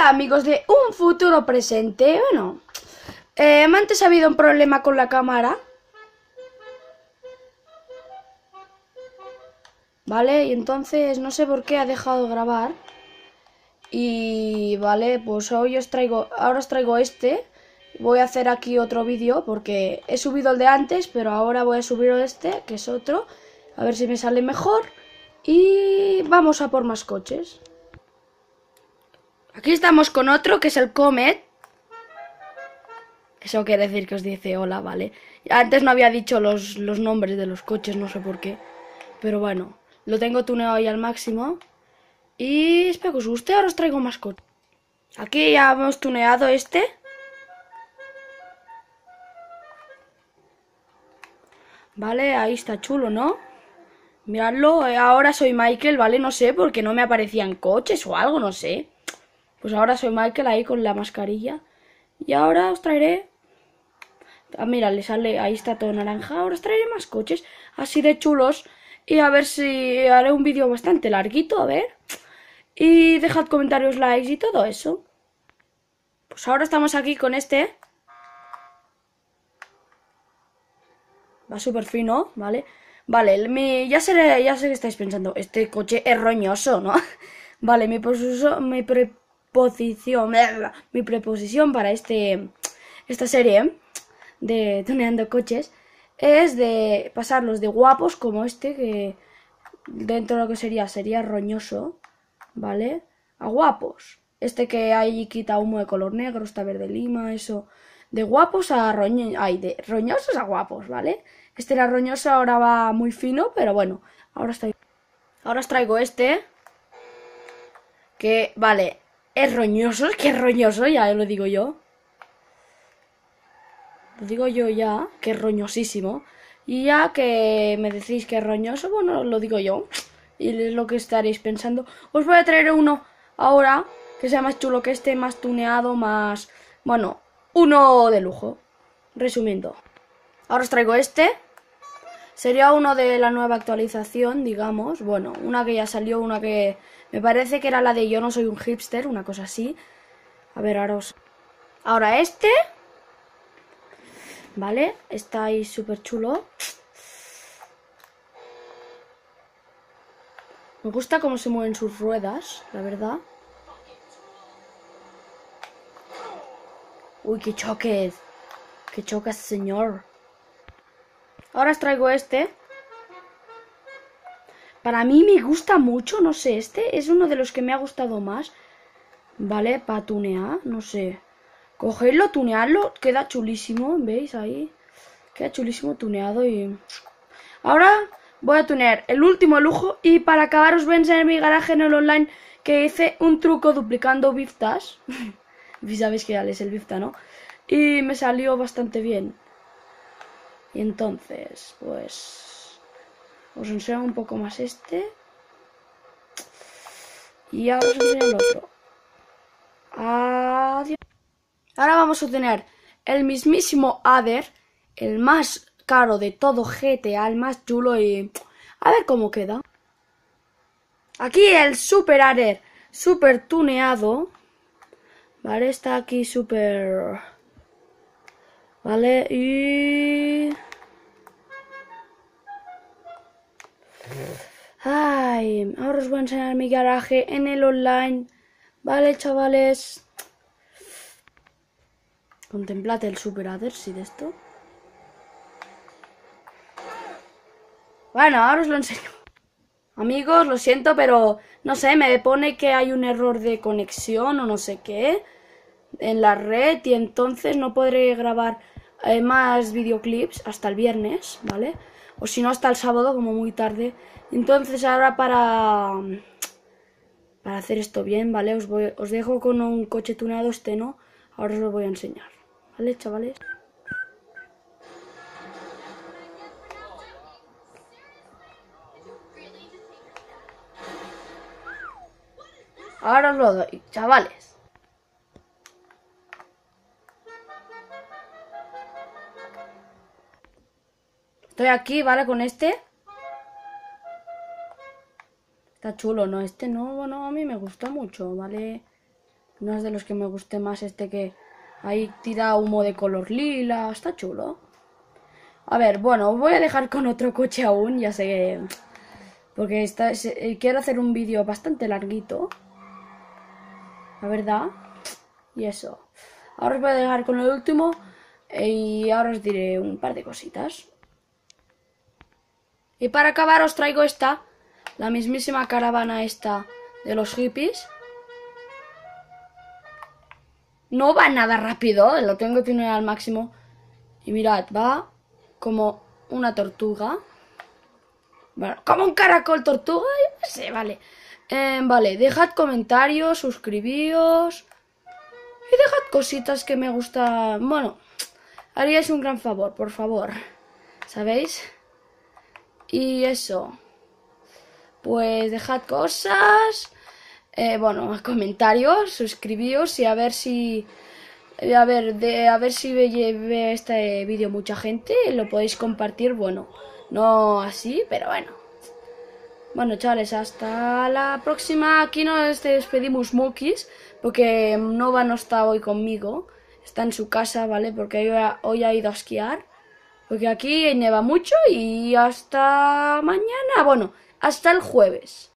Hola amigos de un futuro presente. Bueno, antes ha habido un problema con la cámara, ¿vale? Y entonces no sé por qué ha dejado de grabar. Y vale, pues hoy ahora os traigo este. Voy a hacer aquí otro vídeo porque he subido el de antes, pero ahora voy a subir este, que es otro. A ver si me sale mejor. Y vamos a por más coches. Aquí estamos con otro, que es el Comet. Eso quiere decir que os dice hola, ¿vale? Antes no había dicho los nombres de los coches, no sé por qué. Pero bueno, lo tengo tuneado ahí al máximo. Y espero que os guste, ahora os traigo más coches. Aquí ya hemos tuneado este. Vale, ahí está chulo, ¿no? Miradlo, ahora soy Michael, ¿vale? No sé, porque no me aparecían coches o algo, no sé. Pues ahora soy Michael ahí con la mascarilla. Y ahora os traeré... Ah, mira, le sale, ahí está todo naranja. Ahora os traeré más coches así de chulos. Y a ver si haré un vídeo bastante larguito, a ver. Y dejad comentarios, likes y todo eso. Pues ahora estamos aquí con este. Va súper fino, ¿vale? Vale, ya sé que estáis pensando, este coche es roñoso, ¿no? Vale, mi preposición para esta serie de tuneando coches es de pasarlos de guapos como este, que dentro de lo que sería roñoso, ¿vale? A guapos. Este que ahí quita humo de color negro, está verde lima, eso. De guapos a de roñosos a guapos, ¿vale? Este era roñoso, ahora va muy fino, pero bueno, ahora os traigo este. Que, vale, es roñoso, es que es roñoso, ya lo digo yo. Lo digo yo ya, que es roñosísimo. Y ya que me decís que es roñoso, bueno, lo digo yo. Y es lo que estaréis pensando. Os voy a traer uno ahora que sea más chulo que este, más tuneado, más... Bueno, uno de lujo. Resumiendo. Ahora os traigo este. Sería uno de la nueva actualización, digamos. Bueno, una que ya salió, una que... Me parece que era la de Yo no soy un hipster, una cosa así. A ver, ahora este... ¿Vale? Está ahí súper chulo. Me gusta cómo se mueven sus ruedas, la verdad. Uy, qué choques. Qué chocas, señor. Ahora os traigo este. Para mí me gusta mucho, no sé, este es uno de los que me ha gustado más. ¿Vale? Para tunear, no sé. Cogerlo, tunearlo, queda chulísimo, ¿veis ahí? Queda chulísimo tuneado y... Ahora voy a tunear el último lujo y para acabar os voy a enseñar mi garaje en el online que hice un truco duplicando Biftas. Y sabéis que es el Bifta, ¿no? Y me salió bastante bien. Y entonces, pues... Os enseño un poco más este. Y ahora os enseño el otro. Adiós. Ahora vamos a tener el mismísimo Ader, el más caro de todo GTA, el más chulo y... A ver cómo queda. Aquí el Super Ader, super tuneado. Vale, está aquí super... Vale, y... Ay, ahora os voy a enseñar mi garaje en el online. Vale, chavales. Contemplad el Super Ader, si de esto. Bueno, ahora os lo enseño. Amigos, lo siento, pero no sé, me pone que hay un error de conexión o no sé qué en la red y entonces no podré grabar más videoclips hasta el viernes, ¿vale? O si no, hasta el sábado, como muy tarde. Entonces ahora para hacer esto bien, ¿vale? Os dejo con un coche tuneado, este no. Ahora os lo voy a enseñar, ¿vale, chavales? Ahora os lo doy, chavales. Estoy aquí, ¿vale? Con este. Está chulo, ¿no? Este no, bueno, a mí me gusta mucho, ¿vale? No es de los que me guste más este que ahí tira humo de color lila. Está chulo. A ver, bueno, os voy a dejar con otro coche aún, ya sé que... Porque quiero hacer un vídeo bastante larguito. La verdad. Y eso. Ahora os voy a dejar con el último. Y ahora os diré un par de cositas. Y para acabar os traigo esta. La mismísima caravana esta de los hippies. No va nada rápido. Lo tengo que tunear al máximo. Y mirad, va como una tortuga. Bueno, como un caracol tortuga. Yo no sé, vale. Vale, dejad comentarios, suscribíos. Y dejad cositas que me gustan. Bueno, haríais un gran favor, por favor. ¿Sabéis? Y eso. Pues dejad cosas. Bueno, comentarios, suscribíos y a ver si... A ver si ve este vídeo mucha gente. Lo podéis compartir, bueno, no así, pero bueno. Bueno, chavales, hasta la próxima. Aquí nos despedimos Mokis, porque Nova no está hoy conmigo. Está en su casa, ¿vale? Porque hoy ha ido a esquiar. Porque aquí neva mucho y hasta mañana. Bueno, hasta el jueves.